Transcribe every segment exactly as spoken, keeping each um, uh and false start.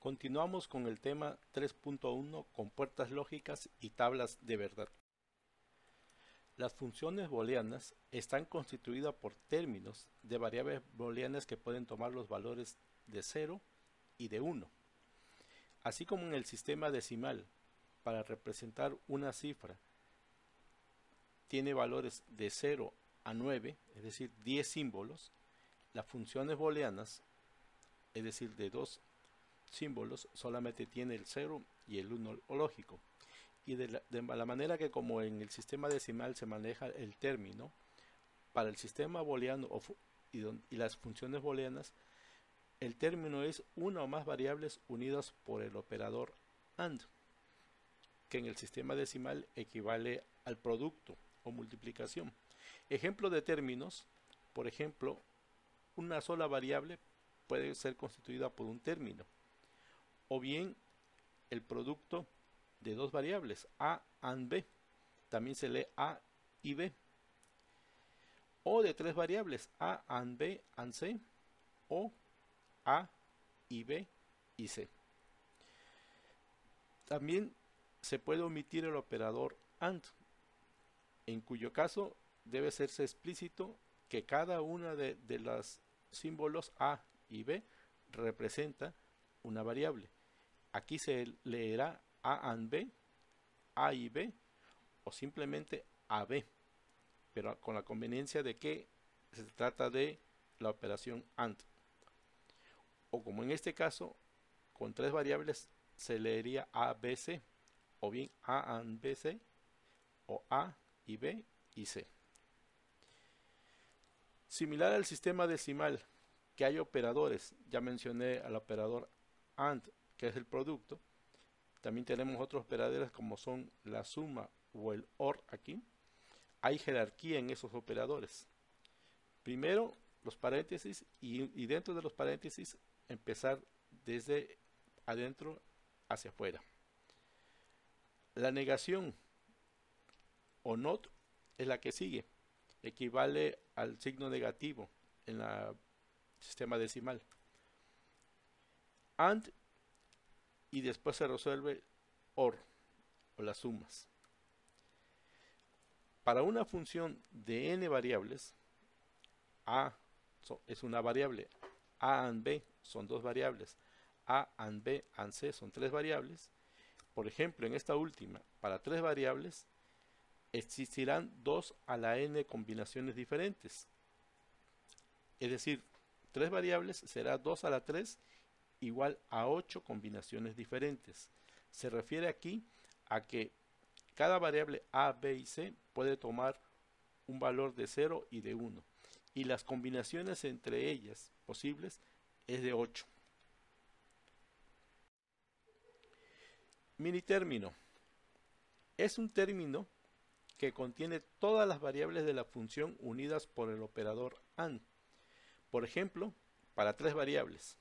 Continuamos con el tema tres punto uno con puertas lógicas y tablas de verdad. Las funciones booleanas están constituidas por términos de variables booleanas que pueden tomar los valores de cero y de uno. Así como en el sistema decimal, para representar una cifra, tiene valores de cero a nueve, es decir, diez símbolos, las funciones booleanas, es decir, de dos símbolos, solamente tiene el cero y el uno lógico. Y de la, de la manera que como en el sistema decimal se maneja el término, para el sistema booleano o y, don, y las funciones booleanas, el término es una o más variables unidas por el operador AND, que en el sistema decimal equivale al producto o multiplicación. Ejemplo de términos, por ejemplo, una sola variable puede ser constituida por un término, o bien el producto de dos variables, A and B, también se lee A y B, o de tres variables, A and B and C, o A y B y C. También se puede omitir el operador AND, en cuyo caso debe serse explícito que cada una de, de los símbolos A y B representa una variable. Aquí se leerá A and B, A y B, o simplemente A B, pero con la conveniencia de que se trata de la operación AND. O como en este caso, con tres variables se leería A B C, o bien A and B C, o A y B y C. Similar al sistema decimal, que hay operadores, ya mencioné al operador AND, que es el producto. También tenemos otros operadores como son la suma o el OR aquí. Hay jerarquía en esos operadores. Primero los paréntesis y, y dentro de los paréntesis empezar desde adentro hacia afuera. La negación o not es la que sigue. Equivale al signo negativo en el sistema decimal. AND y después se resuelve OR o las sumas. Para una función de n variables, A es una variable, A and B son dos variables, A and B and C son tres variables. Por ejemplo, en esta última, para tres variables, existirán dos a la n combinaciones diferentes. Es decir, tres variables será dos a la tres igual a ocho combinaciones diferentes. Se refiere aquí a que cada variable A, B y C puede tomar un valor de cero y de uno. Y las combinaciones entre ellas posibles es de ocho. Mini término. Es un término que contiene todas las variables de la función unidas por el operador AND. Por ejemplo, para tres variables.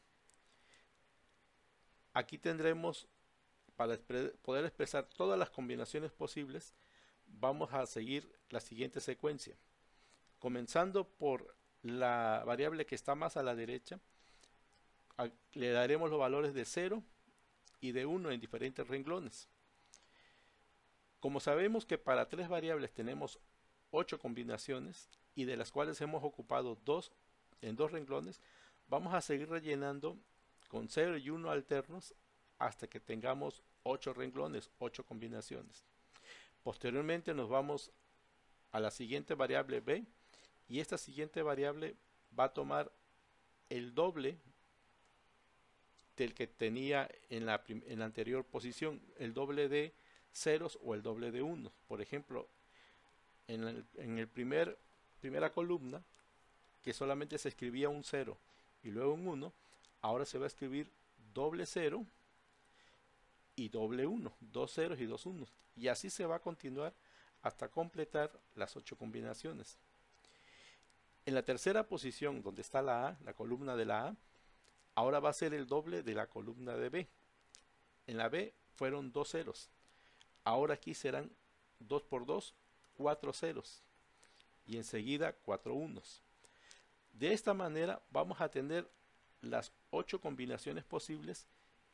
Aquí tendremos, para poder expresar todas las combinaciones posibles, vamos a seguir la siguiente secuencia. Comenzando por la variable que está más a la derecha, le daremos los valores de cero y de uno en diferentes renglones. Como sabemos que para tres variables tenemos ocho combinaciones y de las cuales hemos ocupado dos en dos renglones, vamos a seguir rellenando con cero y uno alternos hasta que tengamos ocho renglones, ocho combinaciones. Posteriormente nos vamos a la siguiente variable B y esta siguiente variable va a tomar el doble del que tenía en la, en la anterior posición, el doble de ceros o el doble de uno. Por ejemplo, en el, en el primer primera columna, que solamente se escribía un cero y luego un uno, ahora se va a escribir doble cero y doble uno, dos ceros y dos unos, y así se va a continuar hasta completar las ocho combinaciones. En la tercera posición, donde está la A, la columna de la A, ahora va a ser el doble de la columna de B. En la B fueron dos ceros, ahora aquí serán dos por dos, cuatro ceros, y enseguida cuatro unos. De esta manera vamos a tener las ocho combinaciones posibles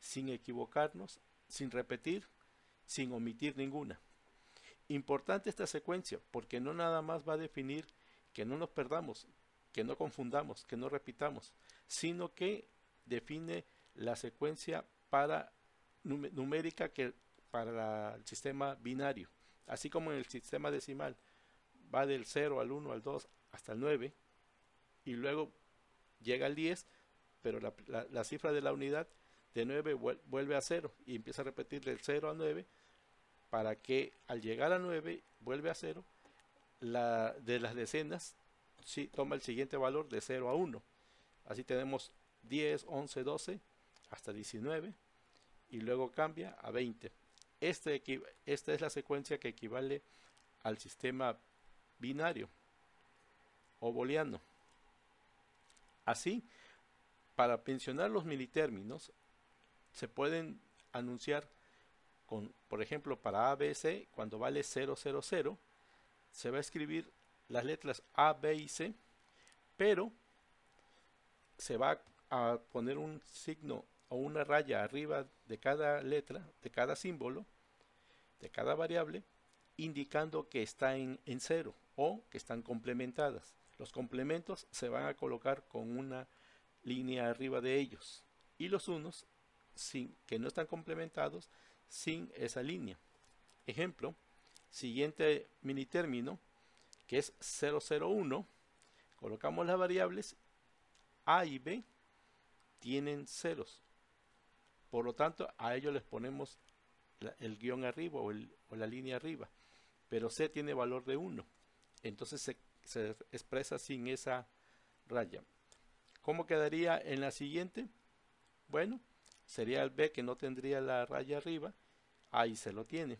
sin equivocarnos, sin repetir, sin omitir ninguna. Importante esta secuencia porque no nada más va a definir que no nos perdamos, que no confundamos, que no repitamos, sino que define la secuencia para numérica que para la, el sistema binario, así como en el sistema decimal va del cero al uno al dos hasta el nueve y luego llega al diez, pero la, la, la cifra de la unidad de nueve vuelve a cero y empieza a repetir del cero a nueve para que al llegar a nueve vuelve a cero. La de las decenas sí, toma el siguiente valor de cero a uno. Así tenemos diez, once, doce hasta diecinueve y luego cambia a veinte. Este, esta es la secuencia que equivale al sistema binario o booleano. Así, para mencionar los militérminos, se pueden anunciar con, por ejemplo, para A B C, cuando vale cero cero cero, se va a escribir las letras A, B y C, pero se va a poner un signo o una raya arriba de cada letra, de cada símbolo, de cada variable, indicando que está en, en cero o que están complementadas. Los complementos se van a colocar con una línea arriba de ellos y los unos sin, que no están complementados sin esa línea. Ejemplo, siguiente mini término que es cero cero uno, colocamos las variables A y B tienen ceros, por lo tanto a ellos les ponemos la, el guión arriba o, el, o la línea arriba, pero C tiene valor de uno, entonces se, se expresa sin esa raya. ¿Cómo quedaría en la siguiente? Bueno, sería el B que no tendría la raya arriba, ahí se lo tiene.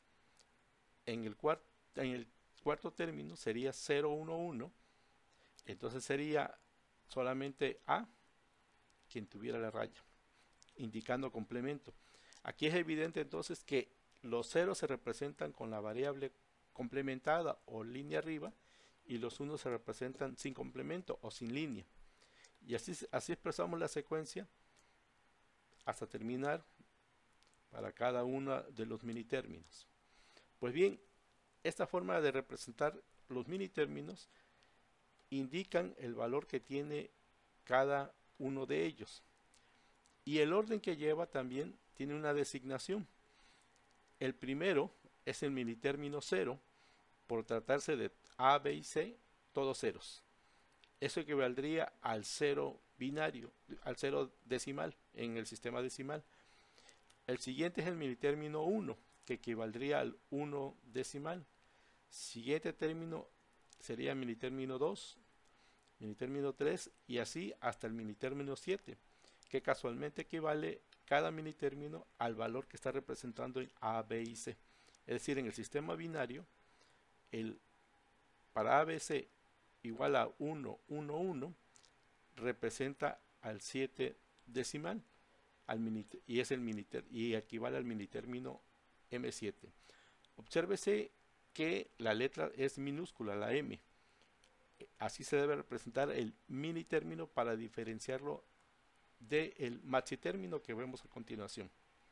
En el, cuart en el cuarto término sería cero uno uno, entonces sería solamente A quien tuviera la raya, indicando complemento. Aquí es evidente entonces que los ceros se representan con la variable complementada o línea arriba y los unos se representan sin complemento o sin línea. Y así, así expresamos la secuencia hasta terminar para cada uno de los mini términos. Pues bien, esta forma de representar los mini términos indican el valor que tiene cada uno de ellos. Y el orden que lleva también tiene una designación. El primero es el mini término cero, por tratarse de A, B y C, todos ceros. Eso equivaldría al cero binario, al cero decimal en el sistema decimal. El siguiente es el mini término uno, que equivaldría al uno decimal. Siguiente término sería el mini término dos, mini término tres y así hasta el mini término siete, que casualmente equivale cada mini término al valor que está representando en A, B y C. Es decir, en el sistema binario, el, para A B C igual a uno uno uno representa al siete decimal al mini, y es el mini, y equivale al mini término M siete. Obsérvese que la letra es minúscula, la M. Así se debe representar el mini término para diferenciarlo del maxitérmino que vemos a continuación.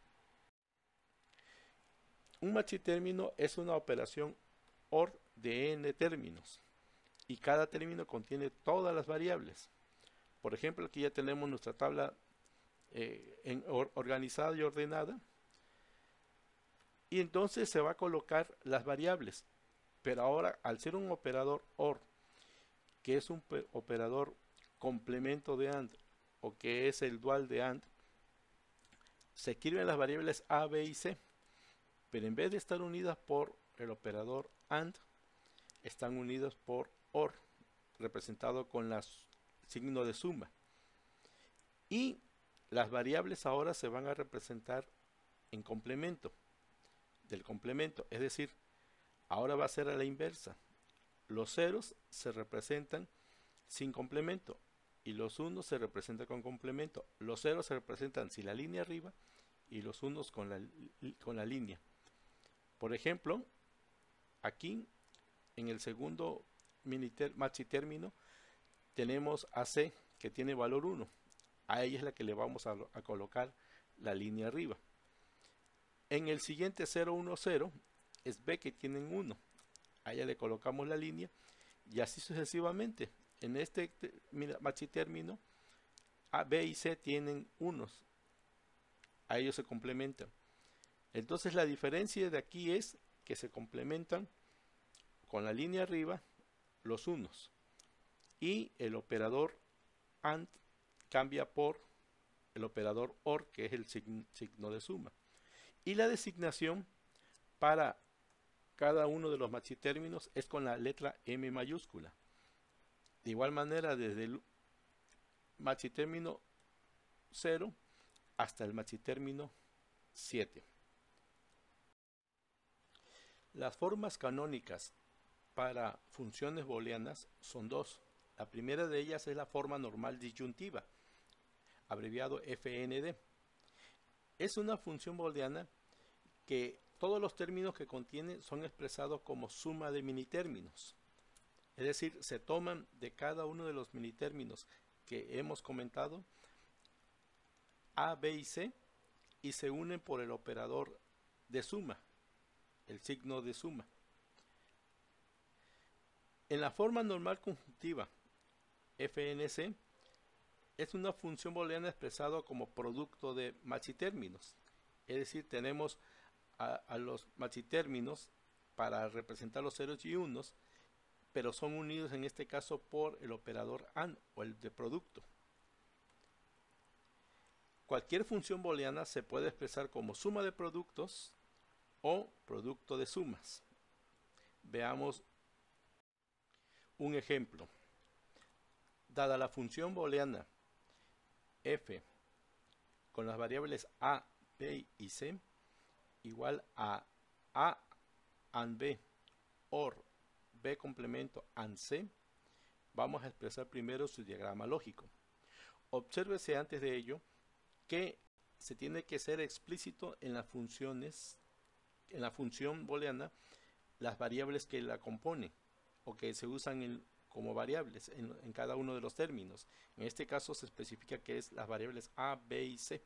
Un maxitérmino es una operación O R de n términos y cada término contiene todas las variables. Por ejemplo, aquí ya tenemos nuestra tabla eh, en, or, organizada y ordenada, y entonces se va a colocar las variables, pero ahora al ser un operador O R, que es un operador complemento de AND o que es el dual de AND, se escriben las variables A, B y C, pero en vez de estar unidas por el operador AND, están unidas por O R, representado con el signo de suma. Y las variables ahora se van a representar en complemento del complemento, es decir, ahora va a ser a la inversa. Los ceros se representan sin complemento y los unos se representan con complemento. Los ceros se representan sin la línea arriba y los unos con la, con la línea. Por ejemplo, aquí en el segundo maxitérmino tenemos a C que tiene valor uno. A ella es la que le vamos a, a colocar la línea arriba. En el siguiente cero uno cero es B que tienen uno. Allá le colocamos la línea y así sucesivamente. En este maxitérmino A, B y C tienen unos. A ellos se complementan. Entonces la diferencia de aquí es que se complementan con la línea arriba los unos. Y el operador AND cambia por el operador OR, que es el signo, signo de suma. Y la designación para cada uno de los maxitérminos es con la letra M mayúscula. De igual manera, desde el maxitérmino cero hasta el maxitérmino siete. Las formas canónicas para funciones booleanas son dos. La primera de ellas es la forma normal disyuntiva, abreviado F N D. Es una función booleana que todos los términos que contiene son expresados como suma de minitérminos. Es decir, se toman de cada uno de los minitérminos que hemos comentado, A, B y C, y se unen por el operador de suma, el signo de suma. En la forma normal conjuntiva, F N C, es una función booleana expresada como producto de maxitérminos. Es decir, tenemos a, a los maxitérminos para representar los ceros y unos, pero son unidos en este caso por el operador AND o el de producto. Cualquier función booleana se puede expresar como suma de productos o producto de sumas. Veamos un ejemplo. Dada la función booleana f con las variables a, b y c igual a a and b or b complemento and c, vamos a expresar primero su diagrama lógico. Obsérvese antes de ello que se tiene que ser explícito en las funciones, en la función booleana, las variables que la componen o que se usan en, como variables en, en cada uno de los términos. En este caso se especifica que es las variables a, b y c.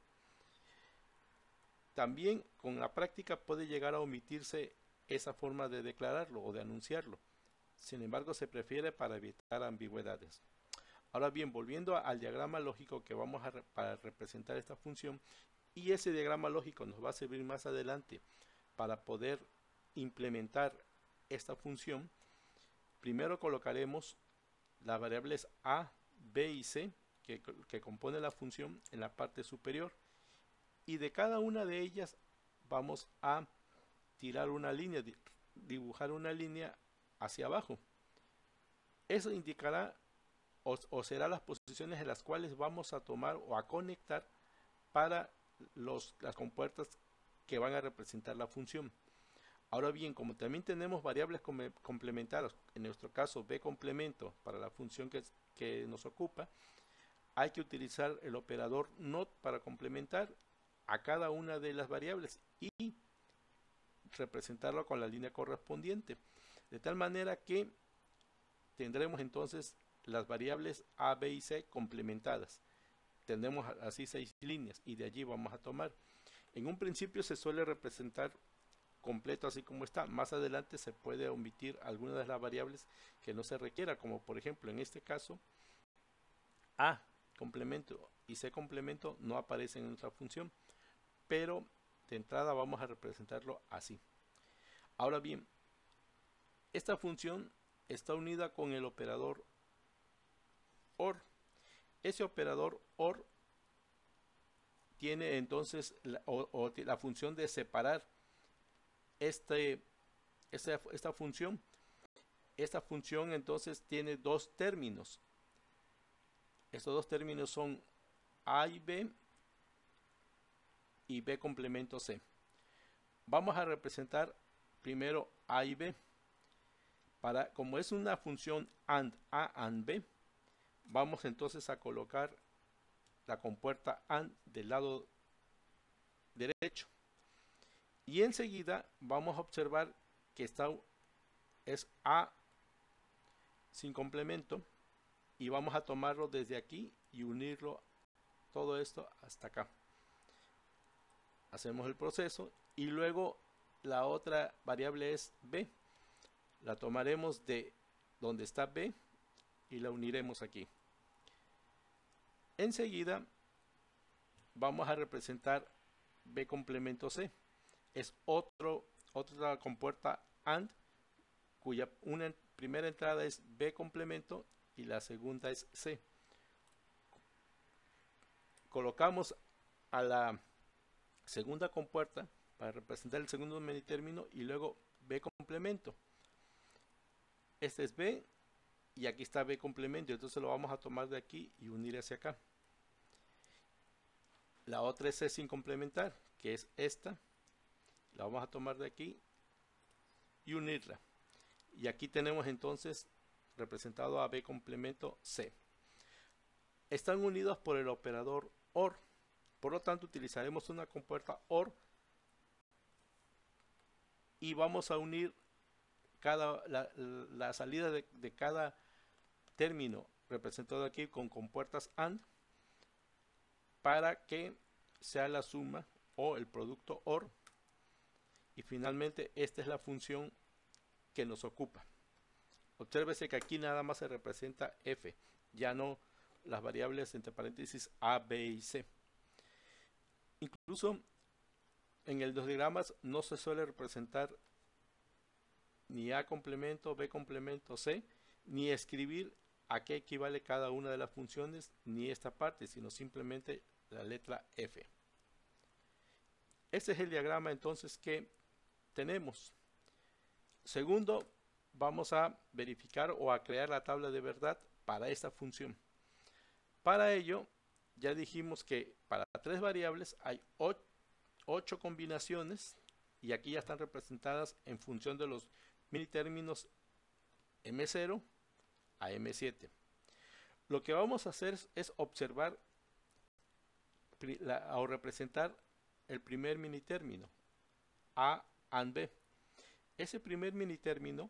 También con la práctica puede llegar a omitirse esa forma de declararlo o de anunciarlo. Sin embargo, se prefiere para evitar ambigüedades. Ahora bien, volviendo al diagrama lógico que vamos a re para representar esta función, y ese diagrama lógico nos va a servir más adelante para poder implementar esta función. Primero colocaremos las variables a, b y c que, que compone la función en la parte superior, y de cada una de ellas vamos a tirar una línea, dibujar una línea hacia abajo. Eso indicará o, o será las posiciones en las cuales vamos a tomar o a conectar para los, las compuertas que van a representar la función. Ahora bien, como también tenemos variables complementarias, en nuestro caso b complemento para la función que, que nos ocupa, hay que utilizar el operador not para complementar a cada una de las variables y representarlo con la línea correspondiente, de tal manera que tendremos entonces las variables a, b y c complementadas. Tendremos así seis líneas y de allí vamos a tomar. En un principio se suele representar completo así como está. Más adelante se puede omitir algunas de las variables que no se requiera, como por ejemplo en este caso a complemento y c complemento no aparecen en nuestra función, pero de entrada vamos a representarlo así. Ahora bien, esta función está unida con el operador OR. Ese operador OR tiene entonces la, o, o la función de separar este, esta, esta función. Esta función entonces tiene dos términos. Estos dos términos son a y b y b complemento c. Vamos a representar primero a y b. Para, como es una función AND a and b, vamos entonces a colocar la compuerta AND del lado derecho. Y enseguida vamos a observar que está, es A sin complemento, y vamos a tomarlo desde aquí y unirlo todo esto hasta acá. hacemos el proceso y luego la otra variable es b. La tomaremos de donde está b y la uniremos aquí. Enseguida vamos a representar b complemento c. Es otro, otra compuerta AND cuya una primera entrada es b complemento y la segunda es c. Colocamos a la segunda compuerta para representar el segundo minitérmino y luego b complemento. Este es b y aquí está b complemento, entonces lo vamos a tomar de aquí y unir hacia acá. La otra es c sin complementar, que es esta. La vamos a tomar de aquí y unirla. Y aquí tenemos entonces representado a b complemento c. Están unidos por el operador OR. Por lo tanto, utilizaremos una compuerta OR y vamos a unir cada, la, la salida de, de cada término representado aquí con compuertas AND para que sea la suma o el producto OR. Y finalmente esta es la función que nos ocupa. Obsérvese que aquí nada más se representa f, ya no las variables entre paréntesis a, b y c. Incluso en el dos diagramas no se suele representar ni a complemento, b complemento, c, ni escribir a qué equivale cada una de las funciones, ni esta parte, sino simplemente la letra f. Este es el diagrama entonces que tenemos. Segundo, vamos a verificar o a crear la tabla de verdad para esta función. Para ello, ya dijimos que para tres variables hay ocho combinaciones y aquí ya están representadas en función de los minitérminos eme cero a eme siete. Lo que vamos a hacer es observar la, o representar el primer minitérmino a and b. Ese primer minitérmino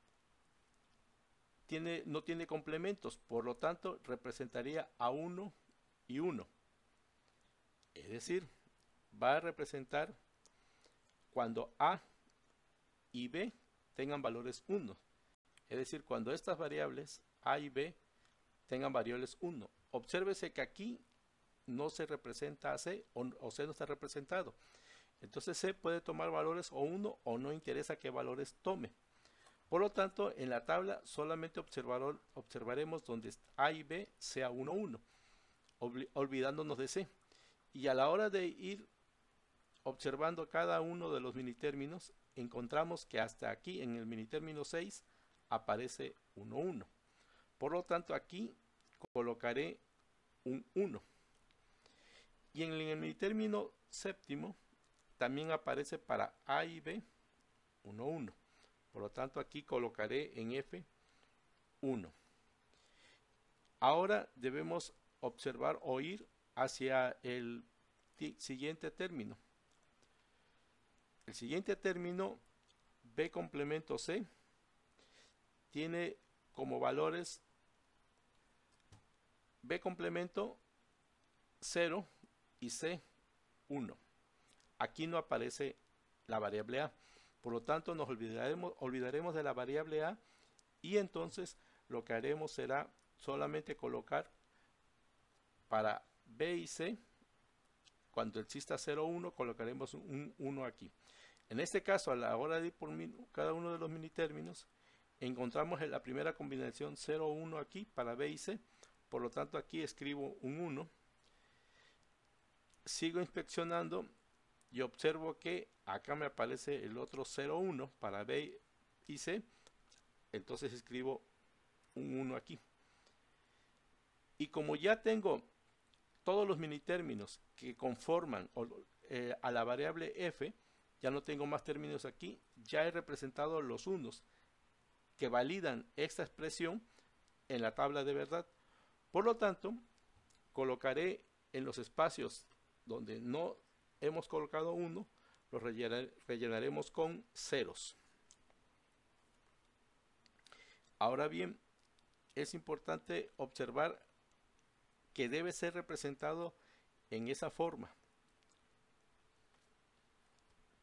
tiene, no tiene complementos, por lo tanto representaría a uno y uno. Es decir, va a representar cuando a y b tengan valores uno. Es decir, cuando estas variables a y b tengan variables uno. Obsérvese que aquí no se representa a c o, o c no está representado. Entonces c puede tomar valores o uno o no interesa qué valores tome. Por lo tanto, en la tabla solamente observaremos donde a y b sea uno, uno, olvidándonos de c. Y a la hora de ir observando cada uno de los minitérminos, encontramos que hasta aquí en el minitérmino seis aparece uno, uno. Por lo tanto, aquí colocaré un uno. Y en el minitérmino séptimo también aparece para a y b uno, uno. Por lo tanto, aquí colocaré en f uno. Ahora debemos observar o ir hacia el siguiente término. El siguiente término, b complemento c, tiene como valores b complemento cero y c uno. Aquí no aparece la variable a. Por lo tanto, nos olvidaremos, olvidaremos de la variable a y entonces lo que haremos será solamente colocar para b y c, cuando exista cero, uno, colocaremos un uno aquí. En este caso, a la hora de ir por cada uno de los minitérminos, encontramos en la primera combinación cero, uno aquí para b y c. Por lo tanto, aquí escribo un uno. Sigo inspeccionando y observo que acá me aparece el otro cero, uno para b y c. Entonces escribo un uno aquí. Y como ya tengo todos los minitérminos que conforman eh, a la variable f, ya no tengo más términos aquí, ya he representado los unos que validan esta expresión en la tabla de verdad. Por lo tanto, colocaré en los espacios donde no hemos colocado uno, los rellenar, rellenaremos con ceros. Ahora bien, es importante observar que debe ser representado en esa forma.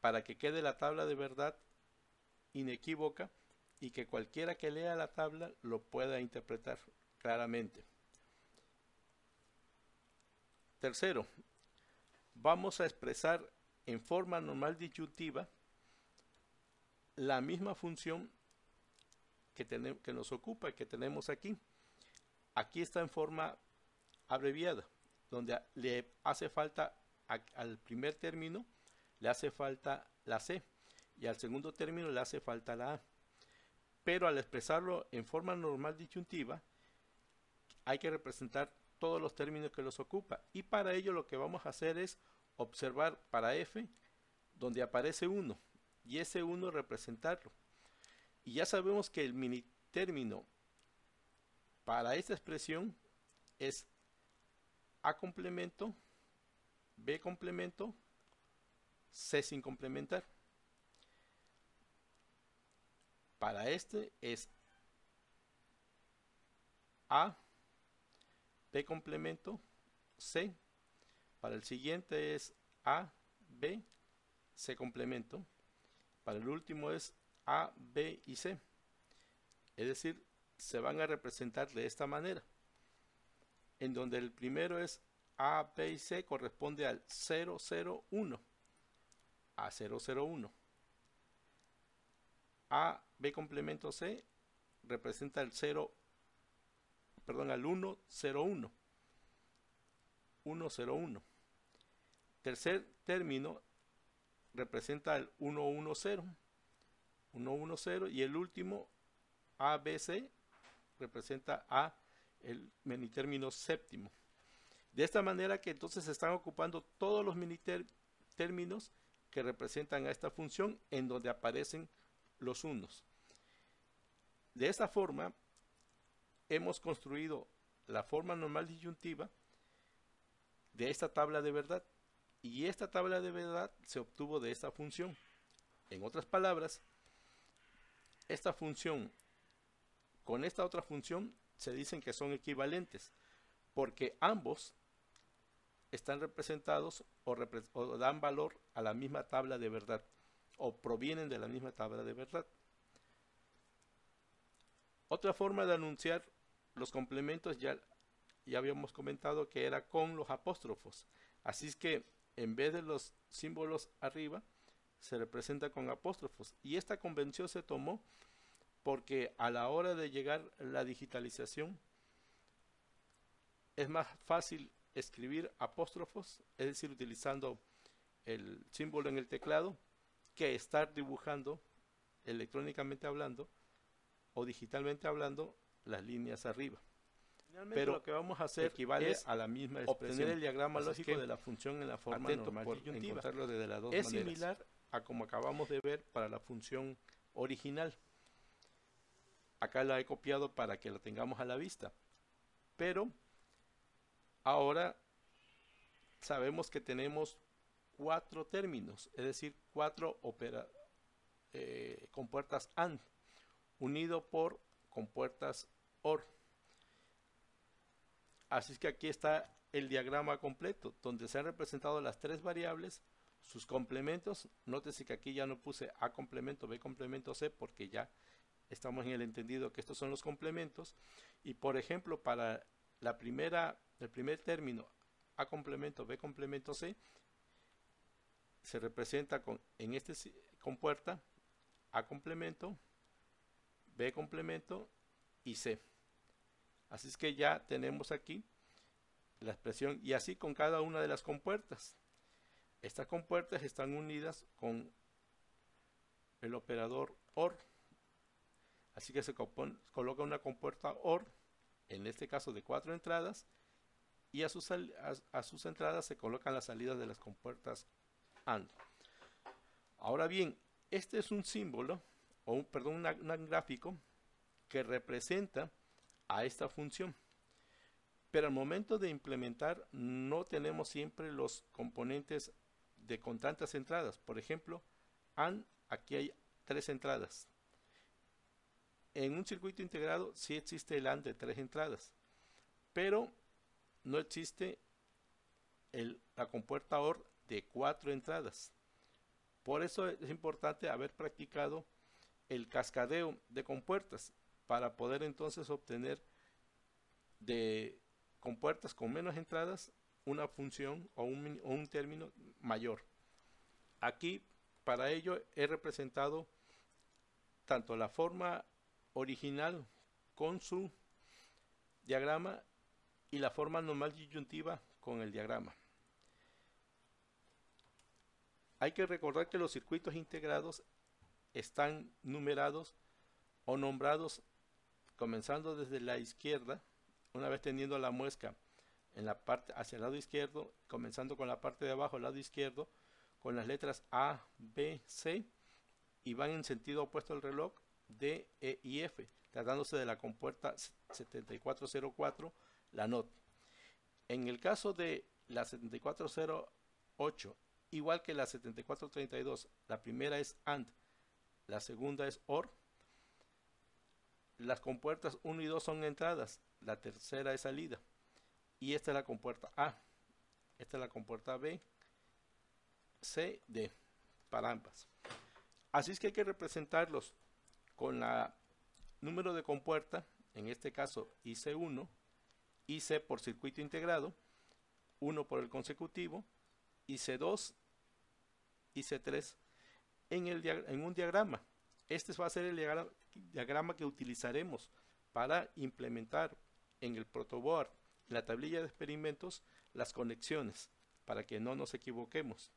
para que quede la tabla de verdad inequívoca y que cualquiera que lea la tabla lo pueda interpretar claramente. Tercero, vamos a expresar en forma normal disyuntiva la misma función que, tenemos, que nos ocupa, que tenemos aquí. Aquí está en forma abreviada, donde le hace falta a, al primer término, le hace falta la C, y al segundo término le hace falta la A. Pero al expresarlo en forma normal disyuntiva, hay que representar todos los términos que los ocupa. Y para ello lo que vamos a hacer es observar para F, donde aparece uno, y ese uno representarlo. Y ya sabemos que el mini término para esta expresión es A complemento, B complemento, C sin complementar. Para este es A, B complemento, C. Para el siguiente es A, B, C complemento. Para el último es A, B y C. Es decir, se van a representar de esta manera, en donde el primero es A, B y C corresponde al cero cero uno, A cero cero uno. A, B complemento C representa el cero, perdón, al uno cero uno, uno cero uno. Tercer término representa el uno uno cero, uno uno cero, y el último A, B, C representa a el minitérmino séptimo. De esta manera que entonces se están ocupando todos los minitérminos que representan a esta función en donde aparecen los unos. De esta forma hemos construido la forma normal disyuntiva de esta tabla de verdad, y esta tabla de verdad se obtuvo de esta función. En otras palabras, esta función con esta otra función se dicen que son equivalentes, porque ambos están representados o, repre o dan valor a la misma tabla de verdad, o provienen de la misma tabla de verdad. Otra forma de anunciar los complementos ya, ya habíamos comentado que era con los apóstrofos. Así es que en vez de los símbolos arriba, se representa con apóstrofos. Y esta convención se tomó porque a la hora de llegar la digitalización es más fácil escribir apóstrofos, es decir, utilizando el símbolo en el teclado, que estar dibujando electrónicamente hablando o digitalmente hablando las líneas arriba. Finalmente, pero lo que vamos a hacer equivale es a la misma expresión. Obtener el diagrama lógico de la función en la forma normal disyuntiva. Encontrarlo desde las dos maneras. Es similar a como acabamos de ver para la función original. Acá la he copiado para que la tengamos a la vista, pero ahora sabemos que tenemos cuatro términos, es decir, cuatro opera, eh, compuertas AND, unido por compuertas OR. Así es que aquí está el diagrama completo, donde se han representado las tres variables, sus complementos. Nótese que aquí ya no puse A complemento, B complemento, C, porque ya estamos en el entendido que estos son los complementos. Y por ejemplo, para la primera, el primer término, A complemento, B complemento, C, se representa con, en este compuerta, A complemento, B complemento y C. Así es que ya tenemos aquí la expresión, y así con cada una de las compuertas. Estas compuertas están unidas con el operador OR. Así que se coloca una compuerta OR, en este caso de cuatro entradas, y a sus, a, a sus entradas se colocan las salidas de las compuertas AND. Ahora bien, este es un símbolo, o un, perdón, una, un gráfico que representa a esta función. Pero al momento de implementar no tenemos siempre los componentes de con tantas entradas. Por ejemplo, AND, aquí hay tres entradas. En un circuito integrado sí existe el AND de tres entradas, pero no existe el, la compuerta OR de cuatro entradas. Por eso es importante haber practicado el cascadeo de compuertas para poder entonces obtener de compuertas con menos entradas una función o un, o un término mayor. Aquí para ello he representado tanto la forma original con su diagrama y la forma normal disyuntiva con el diagrama. Hay que recordar que los circuitos integrados están numerados o nombrados comenzando desde la izquierda, una vez teniendo la muesca en la parte hacia el lado izquierdo, comenzando con la parte de abajo, el lado izquierdo, con las letras A, B, C, y van en sentido opuesto al reloj, D, E y F, tratándose de la compuerta setenta y cuatro cero cuatro, la N O T. En el caso de la setenta y cuatro cero ocho, igual que la setenta y cuatro treinta y dos, la primera es AND, la segunda es OR. Las compuertas uno y dos son entradas, la tercera es salida. Y esta es la compuerta A, esta es la compuerta B, C, D, para ambas. Así es que hay que representarlos con la número de compuerta, en este caso I C uno, I C por circuito integrado, uno por el consecutivo, I C dos, I C tres en, el, en un diagrama. Este va a ser el diagrama, diagrama que utilizaremos para implementar en el protoboard, en la tablilla de experimentos, las conexiones, para que no nos equivoquemos.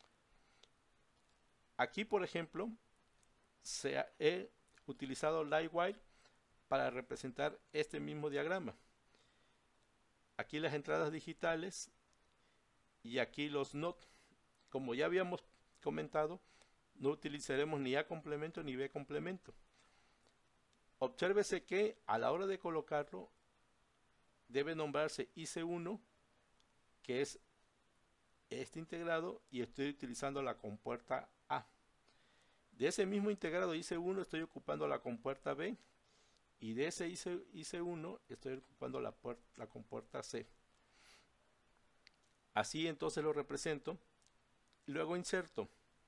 Aquí, por ejemplo, se ha, he utilizado Livewire para representar este mismo diagrama. Aquí las entradas digitales y aquí los N O T. Como ya habíamos comentado, no utilizaremos ni A complemento ni B complemento. Obsérvese que a la hora de colocarlo debe nombrarse I C uno, que es este integrado, y estoy utilizando la compuerta A. De ese mismo integrado I C uno estoy ocupando la compuerta B, y de ese I C uno estoy ocupando la, la compuerta C. Así entonces lo represento. Luego inserto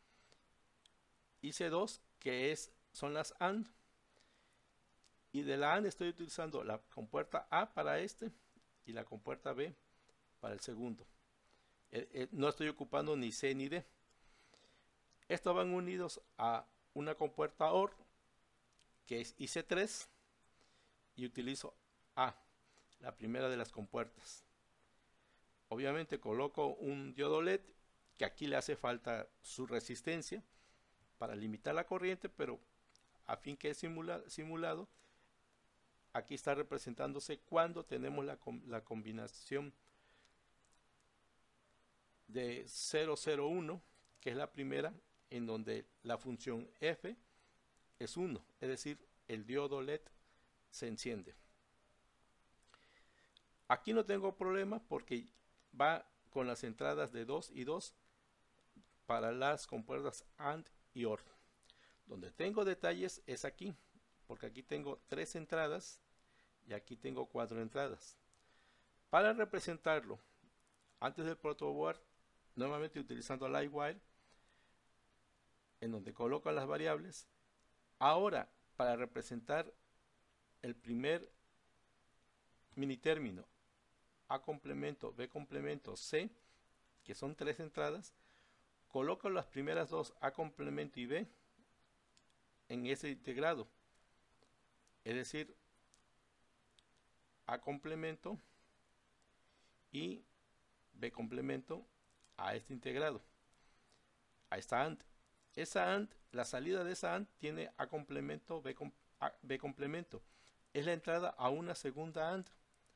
I C dos, que es, son las AND, y de la AND estoy utilizando la compuerta A para este y la compuerta B para el segundo. Eh, eh, no estoy ocupando ni C ni D. Estos van unidos a una compuerta OR, que es I C tres, y utilizo A, la primera de las compuertas. Obviamente coloco un diodo L E D, que aquí le hace falta su resistencia para limitar la corriente, pero a fin que es simula, simulado, aquí está representándose cuando tenemos la, la combinación de cero cero uno, que es la primera, en donde la función F es uno, es decir, el diodo L E D se enciende. Aquí no tengo problema porque va con las entradas de dos y dos para las compuertas AND y OR. Donde tengo detalles es aquí, porque aquí tengo tres entradas y aquí tengo cuatro entradas. Para representarlo antes del protoboard, nuevamente utilizando Livewire, en donde coloco las variables. Ahora, para representar el primer mini término, A complemento, B complemento, C, que son tres entradas, coloco las primeras dos, A complemento y B, en ese integrado. Es decir, A complemento y B complemento a este integrado, a esta AND. Esa AND, la salida de esa AND tiene A complemento, B, com, A, B complemento. Es la entrada a una segunda AND.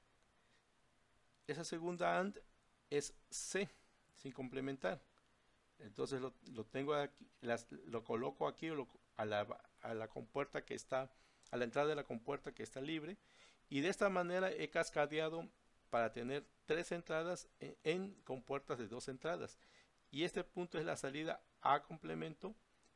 Esa segunda AND es C, sin complementar. Entonces lo, lo tengo aquí, las, lo coloco aquí lo, a, la, a la compuerta que está, a la entrada de la compuerta que está libre. Y de esta manera he cascadeado para tener tres entradas en, en compuertas de dos entradas. Y este punto es la salida A complemento,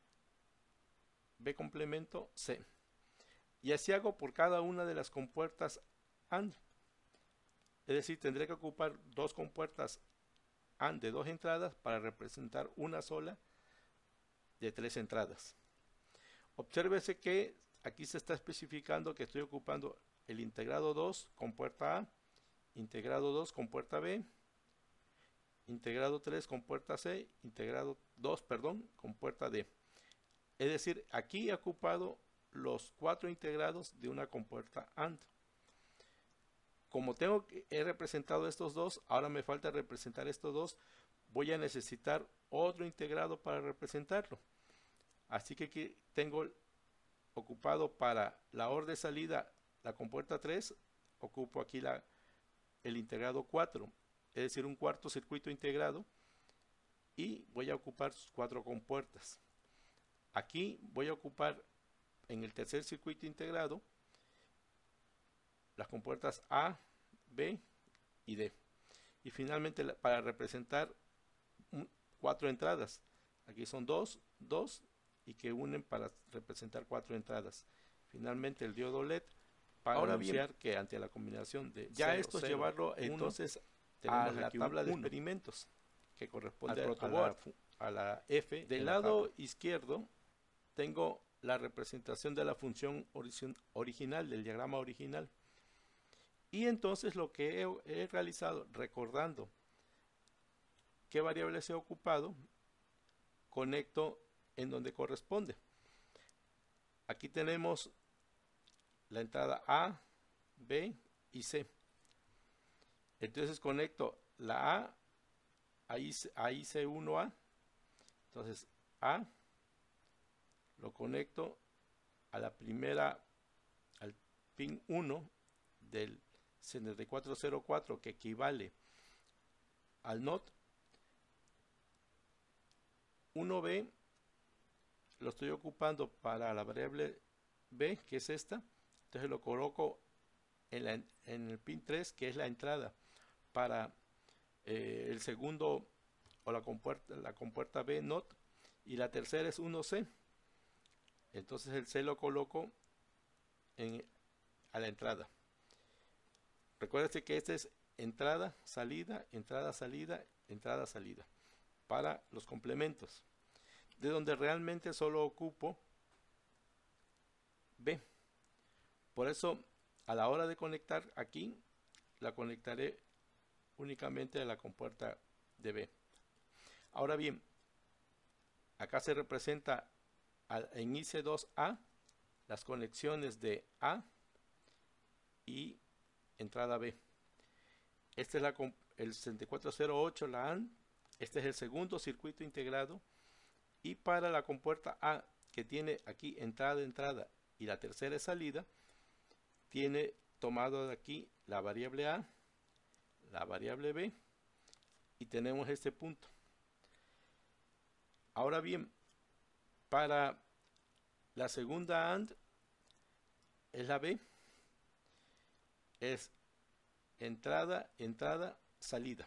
B complemento, C. Y así hago por cada una de las compuertas AND. Es decir, tendré que ocupar dos compuertas AND de dos entradas para representar una sola de tres entradas. Obsérvese que aquí se está especificando que estoy ocupando el integrado dos con puerta A, integrado dos con puerta B, integrado tres con puerta C, integrado dos, perdón, con puerta D. Es decir, aquí he ocupado los cuatro integrados de una compuerta AND. Como tengo que, he representado estos dos, ahora me falta representar estos dos, voy a necesitar otro integrado para representarlo. Así que aquí tengo ocupado para la O R de salida la compuerta tres, ocupo aquí la, el integrado cuatro, es decir, un cuarto circuito integrado, y voy a ocupar sus cuatro compuertas. Aquí voy a ocupar en el tercer circuito integrado las compuertas A, B y D. Y finalmente para representar un, cuatro entradas. Aquí son dos, dos y que unen para representar cuatro entradas. Finalmente el diodo L E D para Ahora anunciar bien, que ante la combinación de ya cero, esto es llevarlo entonces a la tabla de uno. experimentos que corresponde al a, la, a la F. Del lado izquierdo tengo la representación de la función origi original, del diagrama original. Y entonces lo que he, he realizado, recordando qué variables he ocupado, conecto en donde corresponde. Aquí tenemos la entrada A, B y C. Entonces conecto la A a I C uno A. Entonces A lo conecto a la primera, al pin uno del setenta y cuatro cero cuatro, que equivale al N O T. uno B lo estoy ocupando para la variable B, que es esta. Entonces lo coloco en, la, en el pin tres, que es la entrada para eh, el segundo o la compuerta, la compuerta B N O T, y la tercera es uno C. Entonces el C lo coloco en, a la entrada. Recuérdate que este es entrada, salida, entrada, salida, entrada, salida para los complementos, de donde realmente solo ocupo B. Por eso a la hora de conectar aquí, la conectaré únicamente a la compuerta de B. Ahora bien, acá se representa en I C dos A las conexiones de A y entrada B. Este es la, el sesenta y cuatro cero ocho, la AND. Este es el segundo circuito integrado. Y para la compuerta A, que tiene aquí entrada, entrada y la tercera es salida, tiene tomado de aquí la variable A, la variable B, y tenemos este punto. Ahora bien, para la segunda AND es la B, es entrada, entrada, salida.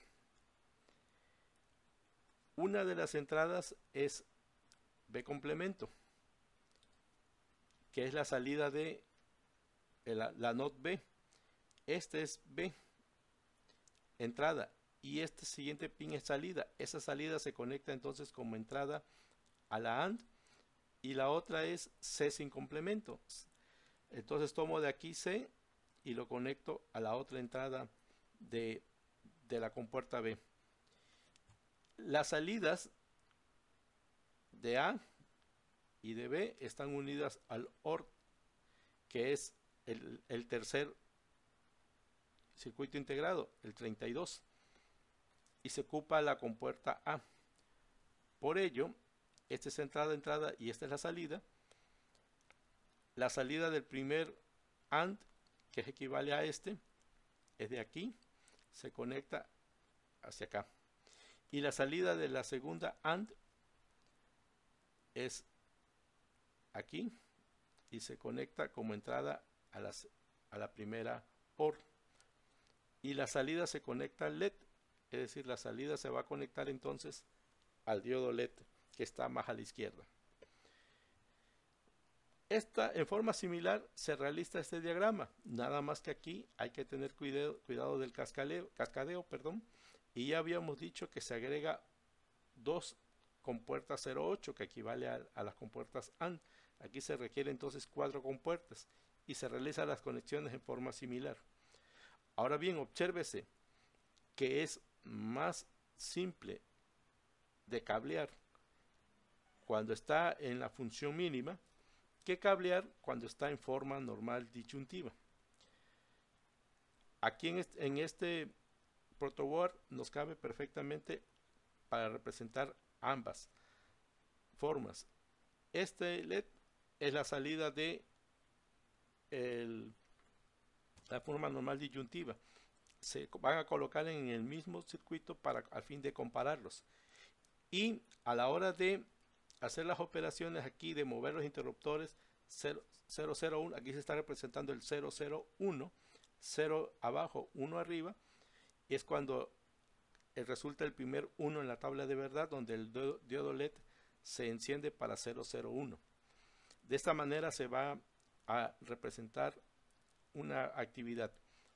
Una de las entradas es B complemento, que es la salida de la, la N O T B. Este es B, entrada, y este siguiente pin es salida. Esa salida se conecta entonces como entrada a la AND, y la otra es C sin complemento. Entonces tomo de aquí C y lo conecto a la otra entrada de, de la compuerta B. Las salidas de A y de B están unidas al O R, que es el, el tercer circuito integrado, el treinta y dos, y se ocupa la compuerta A. Por ello, esta es entrada, entrada y esta es la salida. La salida del primer AND, que equivale a este, es de aquí, se conecta hacia acá. Y la salida de la segunda AND es aquí y se conecta como entrada a, las, a la primera O R. Y la salida se conecta al L E D, es decir, la salida se va a conectar entonces al diodo L E D, que está más a la izquierda. Esta, en forma similar se realiza este diagrama, nada más que aquí hay que tener cuidado, cuidado del cascadeo, cascadeo, perdón, y ya habíamos dicho que se agrega dos compuerta cero ocho, que equivale a, a las compuertas A N D. Aquí se requiere entonces cuatro compuertas y se realizan las conexiones en forma similar. Ahora bien, obsérvese que es más simple de cablear cuando está en la función mínima que cablear cuando está en forma normal disyuntiva. Aquí en este, en este protoboard nos cabe perfectamente para representar ambas formas. Este L E D es la salida de el, la forma normal disyuntiva. Se van a colocar en el mismo circuito para al fin de compararlos. Y a la hora de hacer las operaciones aquí de mover los interruptores cero cero uno, aquí se está representando el cero cero uno, cero abajo, uno arriba, y es cuando resulta el primer uno en la tabla de verdad, donde el diodo L E D se enciende para cero cero uno. De esta manera se va a representar una actividad.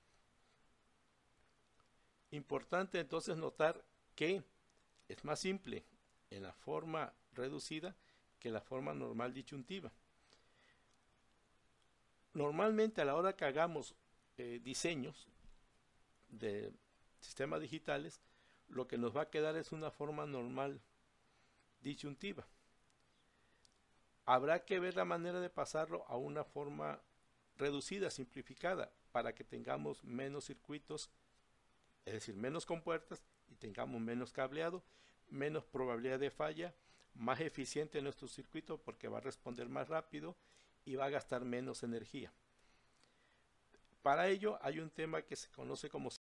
Importante entonces notar que es más simple en la forma reducida que la forma normal disyuntiva. Normalmente a la hora que hagamos eh, diseños de sistemas digitales, lo que nos va a quedar es una forma normal disyuntiva. Habrá que ver la manera de pasarlo a una forma reducida, simplificada, para que tengamos menos circuitos, es decir, menos compuertas, y tengamos menos cableado, menos probabilidad de falla, más eficiente nuestro circuito porque va a responder más rápido y va a gastar menos energía. Para ello hay un tema que se conoce como